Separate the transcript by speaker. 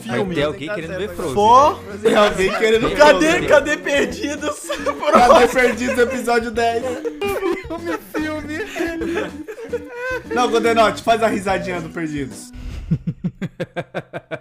Speaker 1: filme.
Speaker 2: Tem alguém querendo ver Frozen.
Speaker 1: Pô,
Speaker 3: Tem alguém querendo
Speaker 1: cadê Perdidos?
Speaker 3: Cadê Perdidos episódio 10?
Speaker 4: Filme.
Speaker 3: Não, Godenote, faz a risadinha do Perdidos.